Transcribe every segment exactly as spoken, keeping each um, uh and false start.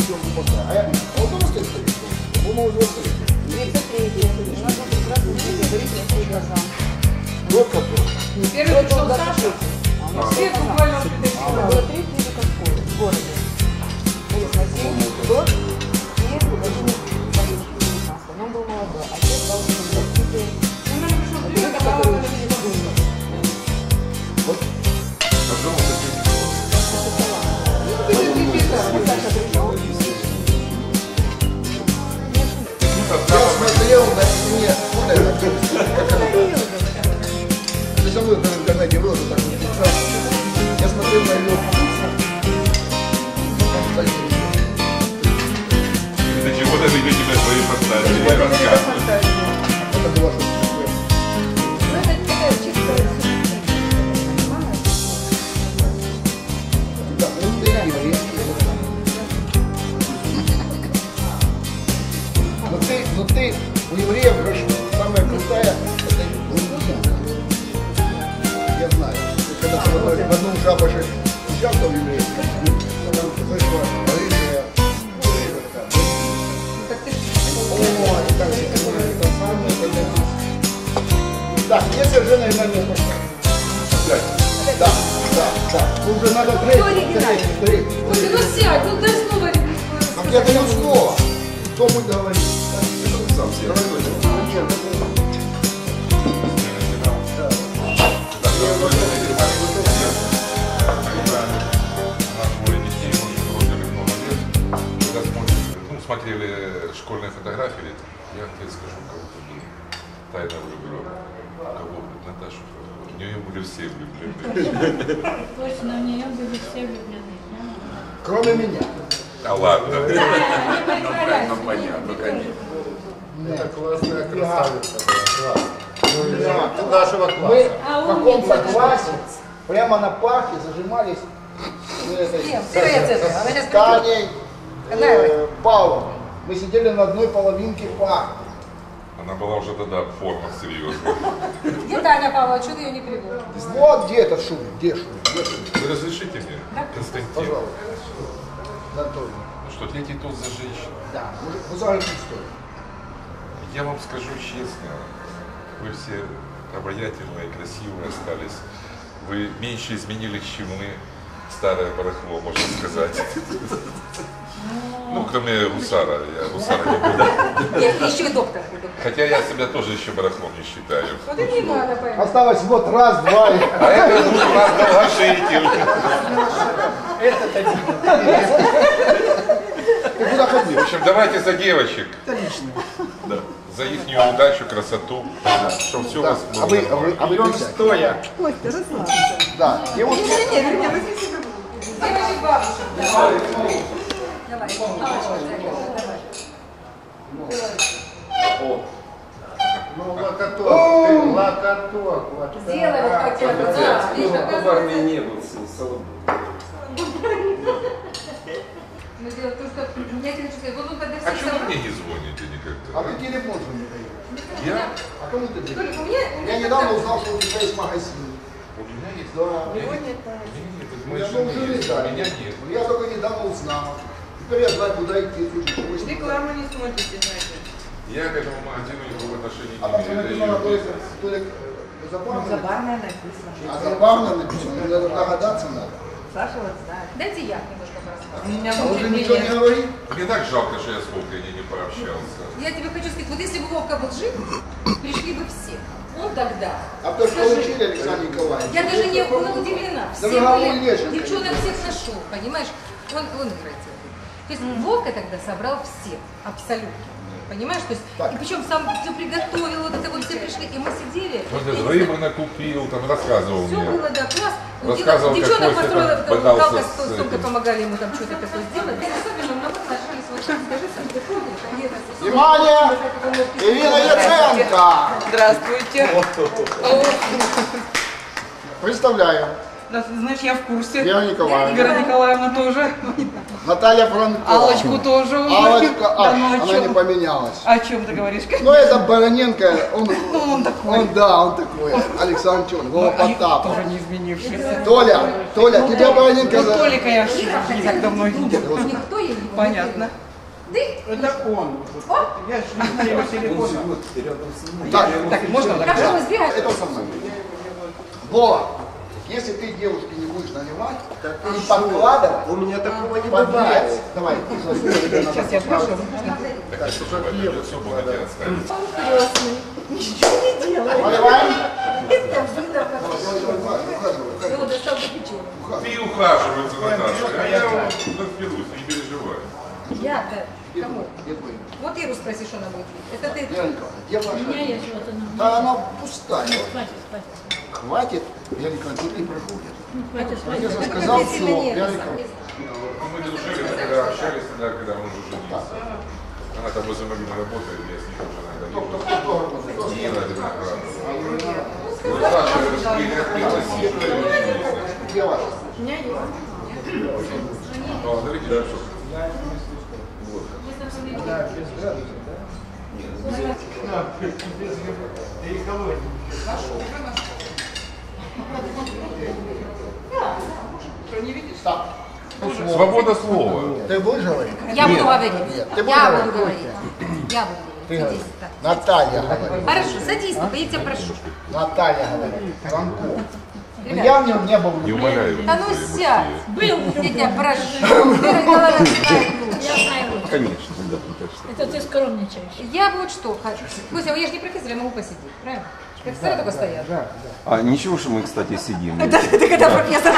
съемку поставить. А я, а вот он стоит, по-моему, уже стоит. тридцать третий. У нас был прекрасный день, говорит на свои глаза. Год который? Первый пришел Саша. Все буквально притащили. Было три клиника в городе. Были Василий, год и Владимир Борисович. Но он был молодой. А сейчас два университета. Ну, наверное, пришел клиника, который не подумал. Вот. Я смотрел на стене, как она, ты со мной в интернете было, так вот, я смотрел на ее До чего ты ведете на свои фантазии? это было да, ну ты еврейский. Но ты, но ты у евреев самая крутая, это блондинка. Я знаю. Когда ты в одном шабаше участвовал в еврейском, там вышла рыжая, рыжая такая. Ой, так же, это самое, это... Так, мне совершенно нормально поставить. Да, да, да. Тут уже надо третий, третий, третий. Ну сядь, ну дай снова. Так я даю слово. Кто будет говорить? Сам себе. Смотрели школьные фотографии, я тебе скажу, кого-то был тайно влюблен. Кого? Наташу. В нее были все влюблены. Точно, в нее были все влюблены. Кроме меня. А ладно. Ну, понятно, конечно. Это классная красавица. Класс. Да. Нашего класса. Мы А в каком-то классе прямо на парке зажимались с этой- с Таней, э, Павловной. Мы сидели на одной половинке парка. Она была уже тогда в формах серьезно. Где Таня Павлова? Что ты ее не привел? Вот где этот шум, где шум, где шум? Вы разрешите мне, Константин? Пожалуйста. Анатолий. Ну что, третий тост за женщин. Да, вы знаете историю. Я вам скажу честно, вы все обаятельные, красивые остались. Вы меньше изменились, чем мы. Старое барахло, можно сказать. Ну, кроме гусара. Я гусара не буду. Нет, еще и доктор. Хотя я себя тоже еще барахлом не считаю. Вот и не надо, пойми. Осталось вот раз, два. и- А это нужно вас долгошитель. Этот один. Ты куда В ходил? общем, давайте за девочек. Отлично. Да. За их удачу, красоту, чтобы все у Да. вас было А вы, а вы, нормально. а вы Берем присядьте. стоя. Да. И вот Девочек, бабушек. Давай. Давай. Ну, локоток. Локоток. Вот Сделай вот как тебе. Да, видишь, В армии не был, слава Богу. Но дело в том, что я тебе хочу сказать, вот он когда А все что вы собрал- мне не звоните а никогда? ты телефон же мне даешь. Я? А кому ты Только даешь? у меня, у меня Я недавно узнал, что у тебя есть магазин. У меня есть. Да. У меня нет. Нет, у У моей меня жены жены, есть, да. у меня нет. Я только недавно узнал. Теперь я знаю, куда идти. слушай, что Рекламу не смотрите, знаете. Я к этому магазину никакого отношения А там что не имею. написано, Это то её есть, бизнес. то ли забавно, Забарная написано. а забавно написано, ну, надо догадаться надо. Саша вот знает. Дайте я немножко порассказываю. У меня А муж уже ничего не говорит? Мне так жалко, что я с Вовкой не, не пообщался. Я тебе хочу сказать, вот если бы Вовка был жив, пришли бы все. Он тогда. А то, что Скажи, учили Александр Николаевич. я даже не была удивлена. Все Да вы были, лечите. девчонок всех нашел, понимаешь? Он, он играет. То есть Вовка тогда собрал всех, абсолютно. Понимаешь? То есть, Так. и причем сам все приготовил, вот это вот все пришли, и мы сидели. Он я не даже рыбы накупил, там рассказывал Все мне. было, да, класс. Рассказывал, как Девчонок Костя построила, там там, бодался Галка с с сумкой этим. помогали ему там что-то такое сделать. И особенно мы отношались вот так, скажи, сам ты помнишь, а нет, это- Внимание! Ирина Яценко! Здравствуйте. Представляю. Да, знаешь, я в курсе. Вера Николаевна. Вера Николаевна тоже. Наталья Франкова. Аллочку тоже уже. Аллочка, а, Да, ну, о она чем? не поменялась. О чем ты говоришь? Ну, это Бароненко, он, Ну, он такой. он, да, он такой, Александр Чон, Вова Ну, они Потапов. тоже не изменившиеся. Толя, Толя, тебя Бароненко... Ну, за- Толика я ж не так давно видел. Никто ей не Понятно. Ты? Это он. Я же не знаю его телефона. Так, Так, можно так? Как же вы сбегаете? это со мной. Вова, если ты девушке не будешь наливать и подкладывать, У меня такого не под бывает. вес, давай, Сейчас я прошу. Так, чтобы это лицо было не оставить. Наливаем. Его достал до печенья. Ты ухаживай за Наташей, а я разберусь, не переживай. Я-то кому? Вот Иру спроси, что она будет. Это ты? Где ваша? Да она пустая. Хватит, я не кончу, ты проходит. Я же сказал, Это все, сильно не я это. не Ну, мы дружили, когда общались, тогда, когда он уже женился. Она там возле Марины работает, я с ней тоже иногда вижу. Дина, Дина, вот Саша, пригласили. Где ваша? Ну, смотрите, да, что? Так. Свобода слова. Ты будешь говорить? Я буду говорить. Нет, ты будешь Я говорить? буду говорить. Я буду Ты говорить. говоришь. Садись. так. Наталья говорит. Хорошо, садись, только я тебя прошу. Наталья говорит. Франко. Но Ребят. я в нем не был. Не умоляю. Да ну свои сядь. эмоции. Был. Я тебя прошу. Вера Николаевна знает лучше. Я знаю лучше. Конечно, да, так что. Это ты скромничаешь. Я вот что хочу. Костя, я же не профессор, я могу посидеть, правильно? Профессора только стоят. А ничего, что мы, кстати, сидим. Да, ты когда профессор.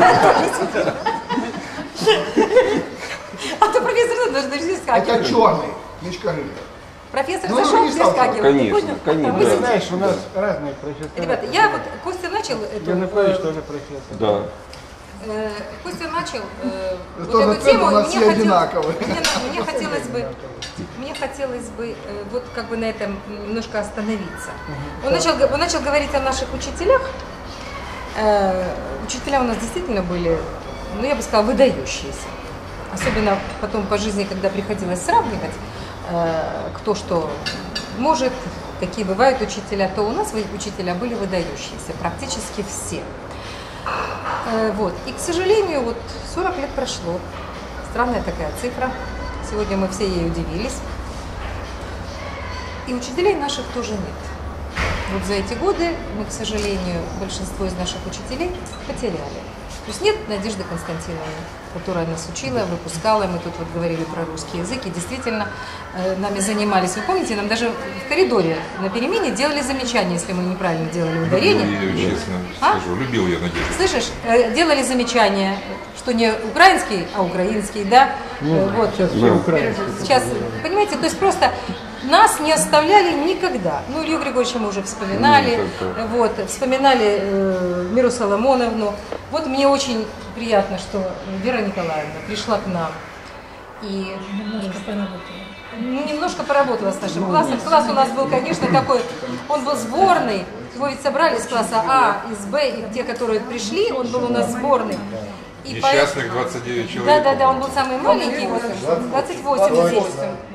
А то профессор должен Это вскакивать. черный. Книжка рыба. Профессор Ну, зашел, не стал вскакивает. Ты Конечно, понял? конечно, Ты да. знаешь, у нас разные профессора. Ребята, я вот, Костя начал эту... Янукович тоже профессор. Да. Э, Костя начал э, вот Тоже эту цены тему, у нас мне, все хотел- одинаковые. мне, на- мне хотелось бы, мне хотелось бы э, вот как бы на этом немножко остановиться. Он начал, г- он начал говорить о наших учителях. Э, учителя у нас действительно были, ну я бы сказала, выдающиеся. Особенно потом по жизни, когда приходилось сравнивать, э, кто что может, какие бывают учителя, то у нас вы- учителя были выдающиеся, практически все. Э, Вот. И, к сожалению, вот сорок лет прошло. Странная такая цифра. Сегодня мы все ей удивились. И учителей наших тоже нет. Вот за эти годы мы, к сожалению, большинство из наших учителей потеряли. То есть нет Надежды Константиновны, которая нас учила, выпускала. Мы тут вот говорили про русский язык, и действительно э, нами занимались. Вы помните, нам даже в коридоре на перемене делали замечания, если мы неправильно делали Любил ударение. я ее, честно А? скажу. Любил я Надежду. Слышишь, э, делали замечания, что не украинский, а украинский, да? Э, вот. Сейчас все украинские. Сейчас, понимаете, то есть просто нас не оставляли никогда. Ну, Илью Григорьевича мы уже вспоминали, Ну, это- вот, вспоминали э, Миру Соломоновну. Вот мне очень приятно, что Вера Николаевна пришла к нам и Немножко поработала. ну, немножко поработала с нашим классом. Класс у нас был, конечно, такой, он был сборный. Его ведь собрали из класса А, из Б, и те, которые пришли, он был у нас сборный. И по- Несчастных двадцать девять человек. Да, да, да, он был самый маленький, вот, двадцать восемь здесь.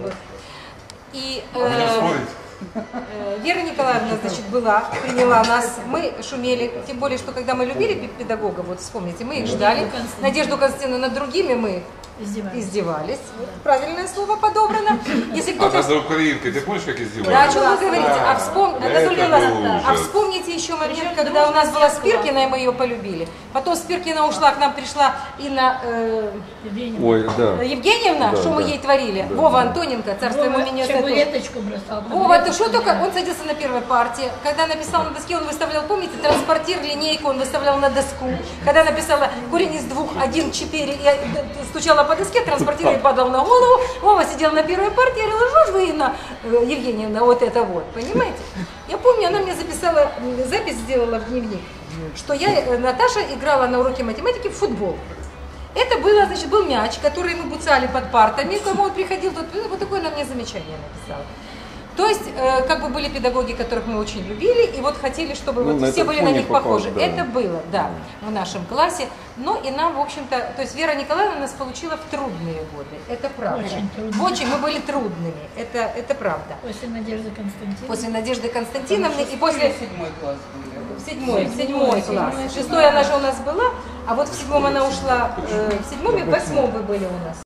И А меня э, спорить? э, Вера Николаевна, значит, была, приняла нас, мы шумели, тем более, что когда мы любили пе- педагога, вот вспомните, мы их ждали, Надежду Константиновну, над другими мы Издевались. издевались, правильное слово подобрано, если А кто-то... над украинкой, ты помнишь, как издевались? Да, о чем вы говорите? А, вспом... Это Анатолий был Иванович, а ужас. вспомните еще момент, когда у нас была Спиркина, и мы ее полюбили. Потом Спиркина ушла, к нам пришла Инна э, Евгений. Ой, да. Евгеньевна, Да, что мы да. ей творили? Вова Антоненко, царство ему Вова меня чабулеточку бросал. Вова, ты что только? Он садился на первой партии. Когда написал на доске, он выставлял, помните, транспортир, линейку, он выставлял на доску. Когда написала корень из двух, один, четыре, и стучала по доске, транспортир ей падал на голову. Вова сидел на первой партии, я говорила, что ж вы, Инна э, Евгеньевна, вот это вот, понимаете? Я помню, она мне записала, м, запись сделала в дневник, что я, э, Наташа, играла на уроке математики в футбол. Это было, значит, был мяч, который мы буцали под партами, кому он приходил, тут вот такое на мне замечание написала. То есть, э, как бы были педагоги, которых мы очень любили, и вот хотели, чтобы Ну, вот на все этот были на фоне них попал, похожи. да. Это было, да, в нашем классе. Но и нам, в общем-то, то есть Вера Николаевна нас получила в трудные годы. Это правда. Очень трудные. Очень, мы были трудными. Это, это правда. После Надежды Константиновны. После Надежды Константиновны и после... седьмой класс были. В седьмой, в седьмой Седьмой, класс. седьмой, Шестой она же у нас была, а вот в седьмом она ушла, э, в седьмом и в восьмом вы были у нас.